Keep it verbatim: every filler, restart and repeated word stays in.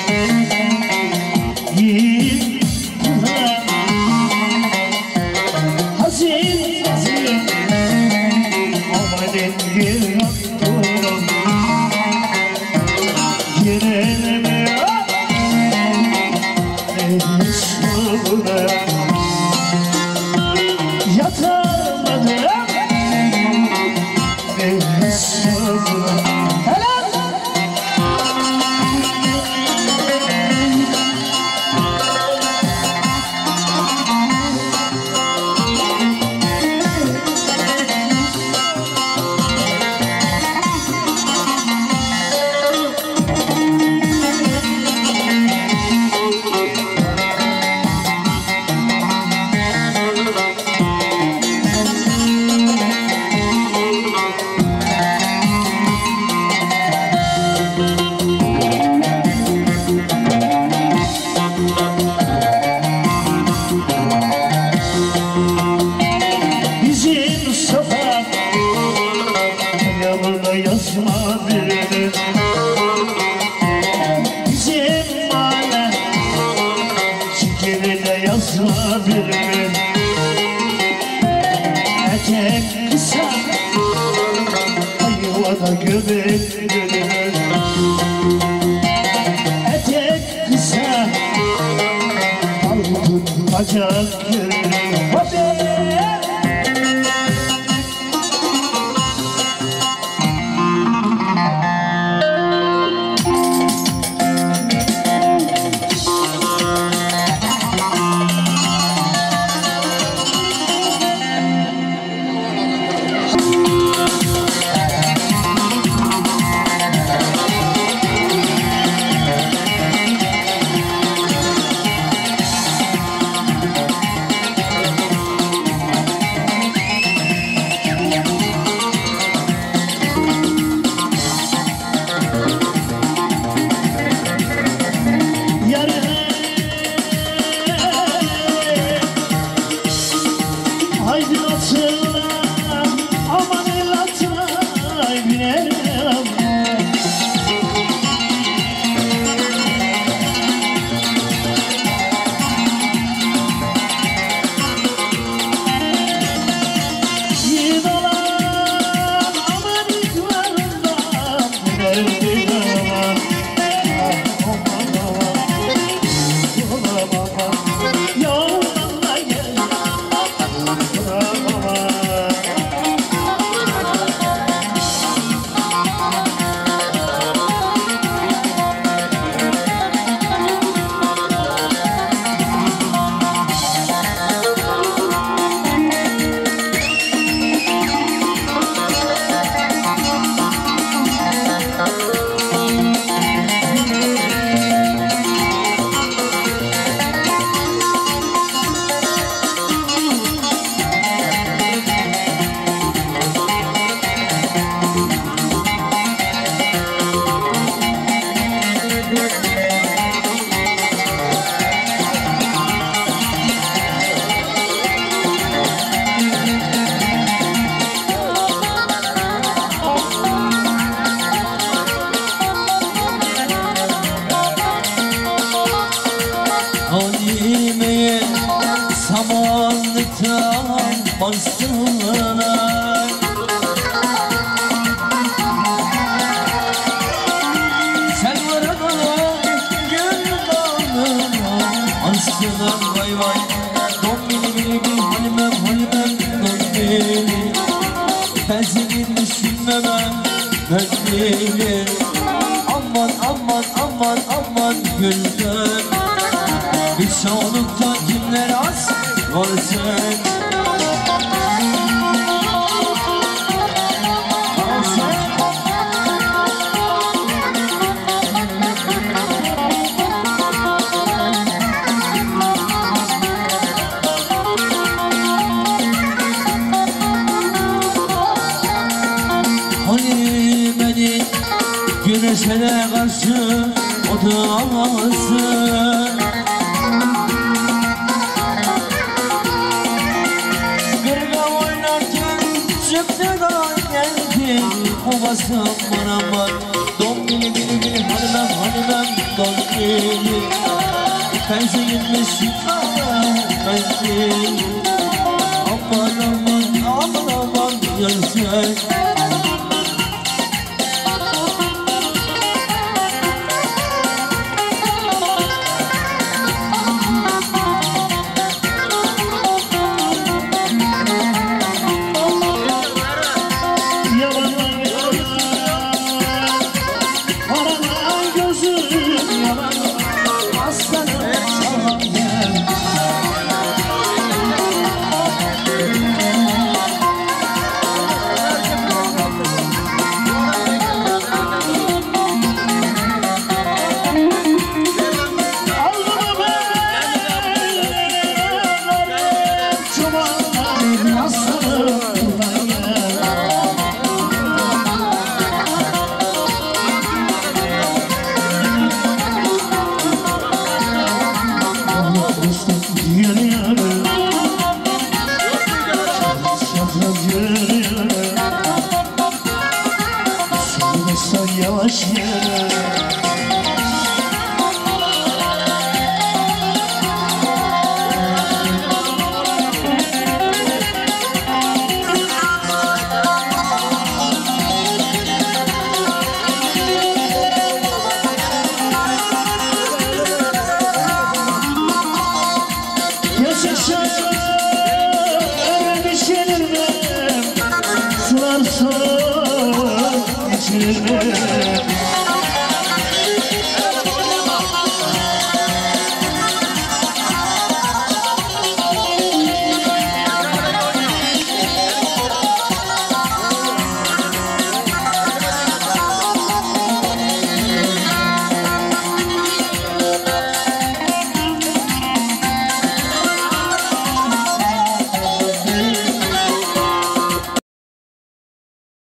Yiğit kızlar hazin hazin amanın bir yoktur yereleme eşkıda yatamadım eşkıda helal yazma birini bizim mahalle şekeri de yazma birini etek kısa ayvada göbek birini etek kısa altın bacak birini hadi Halime'ye samanlıktan bastılar. Sen varana gül bağlına astılar vay vay. Don bili bili bil halimem halimem don bili. Ben senin düşünmemem bekleyin. Aman aman aman aman gülden. Bir çoğunlukta kimler az varsın. Hani beni güneşe karşı oturamazsın. Çıktı da geldi o basım bana bak. Don bili bili bili hanımem hanımem dombili Tersi gitmiş ben değil Aman aman aman aman yarısı